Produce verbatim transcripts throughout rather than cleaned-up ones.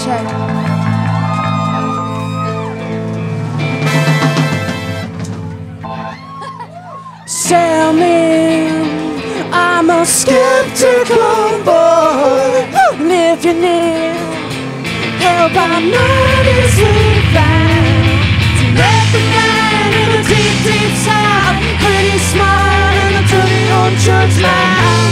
check. Tell me, I'm a skeptical boy. And if you need help, I know this will find. To let the man in the deep, deep south, pretty smart and a dirty old church mouth.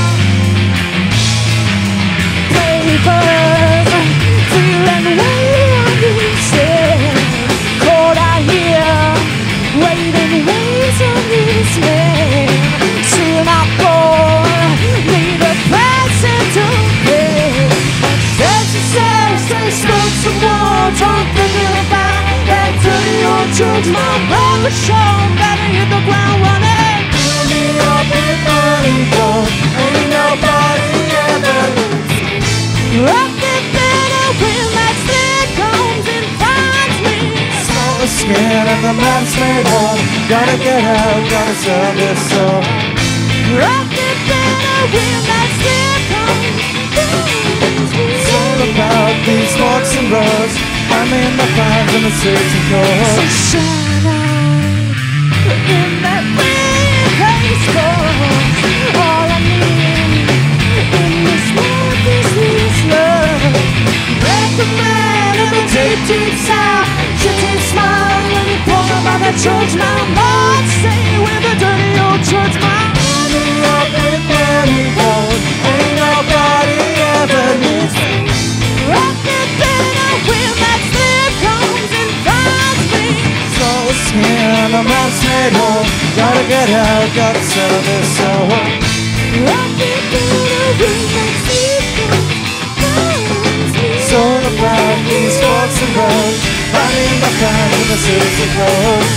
Papers, feeling the way you said. Cold out here, waiting, waiting this man. Soon I'll pour, need a person to pay. Exercise, they smoke some more, don't thinking about that dirty old church. My brother Sean, better hit the ground running. Fill me up with money, boy, ain't nobody ever leaves me. Rock it better when that stick comes and finds me. Saw the skin and the map's made up. Gotta get out, gotta sell this soul. Rock it better when that stick comes and finds me. It's all about these walks and roads. I'm in the pines and the searching cold. So shine out in that big place cold. All I need in this world is this love. Let the man in the deep, deep south. Shit ain't smile when you pull up on that church mound. Lord, say with the dirty old church mound. Money up with money gold. Ain't nobody ever needs me. Rock it better when that slip comes and finds me. So it's skin, the mouth's made whole. Gotta get out, gotta sell this soul. Rock it better when that slip comes and finds me. It's all about these walks and roads. Running the fire in the city clothes.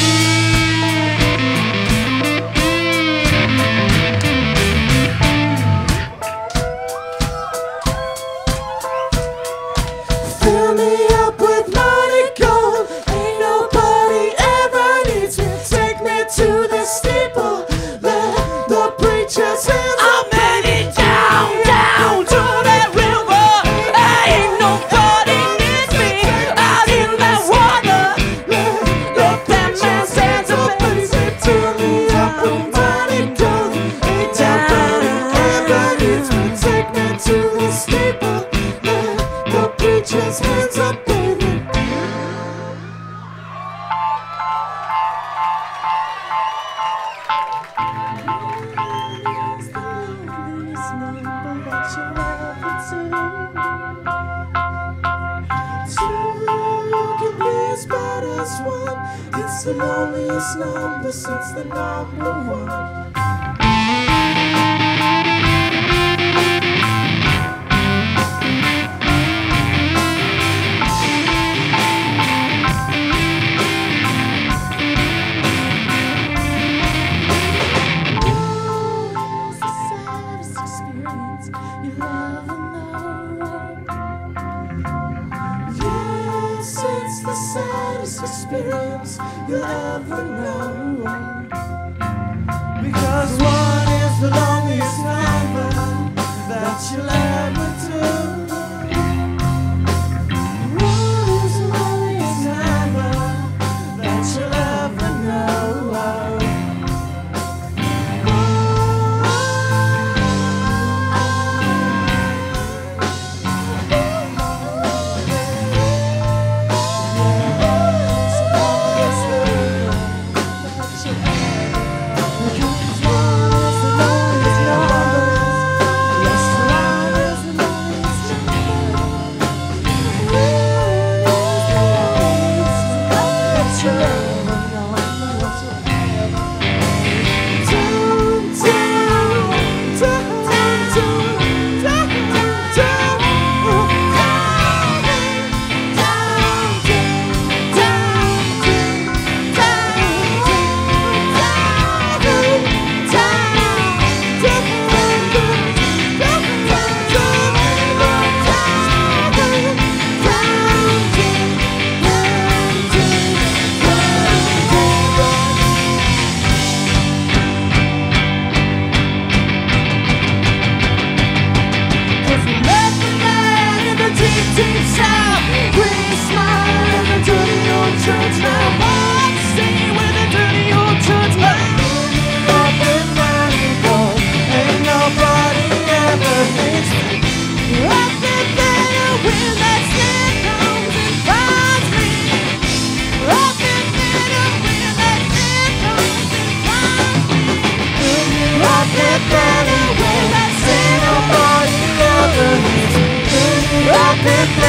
Fill me up with money gold. Ain't nobody ever needs me. Take me to the steeple. Let the preacher sing. I'm heading down, down to that river. Ain't nobody needs me out in that water. Let that man stand up and say, fill me up with money gold. Ain't nobody ever needs me. Take me to the steeple. Let the preacher's hands up, baby. It's the loneliest number since the number one. It's the saddest experience you'll ever know. Yes, it's the saddest experience you'll ever know. Because one is the loneliest number that you'll ever do. One is the loneliest number that you'll ever know. Because one is the loneliest number. Yes, one is the and